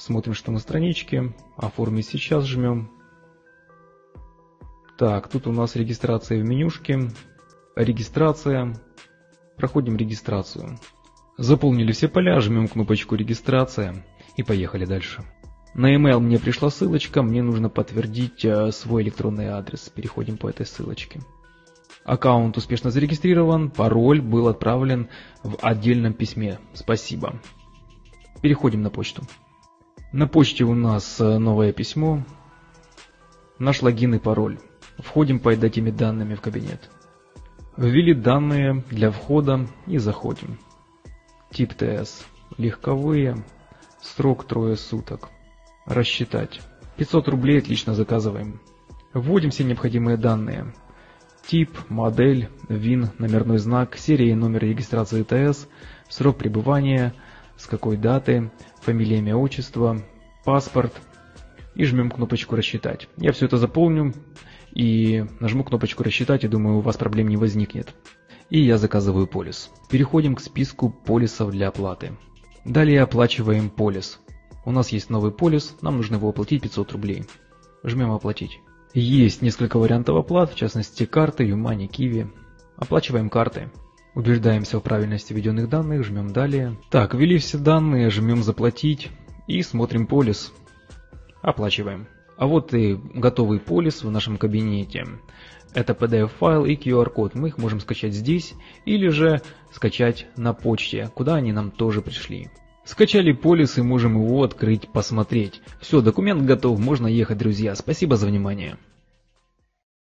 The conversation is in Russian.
Смотрим, что на страничке. Оформить сейчас жмем. Так, тут у нас регистрация в менюшке. Регистрация. Проходим регистрацию. Заполнили все поля, жмем кнопочку «Регистрация» и поехали дальше. На email мне пришла ссылочка, мне нужно подтвердить свой электронный адрес. Переходим по этой ссылочке. Аккаунт успешно зарегистрирован, пароль был отправлен в отдельном письме. Спасибо. Переходим на почту. На почте у нас новое письмо. Наш логин и пароль. Входим по этими данными в кабинет. Ввели данные для входа и заходим. Тип ТС. Легковые. Срок 3 суток. Рассчитать. 500 рублей отлично заказываем. Вводим все необходимые данные. Тип, модель, ВИН, номерной знак, серия и номер регистрации ТС, срок пребывания, с какой даты, фамилия, имя, отчество, паспорт. И жмем кнопочку «Рассчитать». Я все это заполню и нажму кнопочку «Рассчитать», и думаю, у вас проблем не возникнет. И я заказываю полис. Переходим к списку полисов для оплаты. Далее оплачиваем полис. У нас есть новый полис, нам нужно его оплатить 500 рублей. Жмем «Оплатить». Есть несколько вариантов оплат, в частности карты, Юмани, Киви. Оплачиваем карты. Убеждаемся в правильности введенных данных, жмем «Далее». Так, ввели все данные, жмем «Заплатить» и смотрим полис. Оплачиваем. А вот и готовый полис в нашем кабинете. Это PDF-файл и QR-код. Мы их можем скачать здесь или же скачать на почте, куда они нам тоже пришли. Скачали полис и можем его открыть, посмотреть. Все, документ готов, можно ехать, друзья. Спасибо за внимание.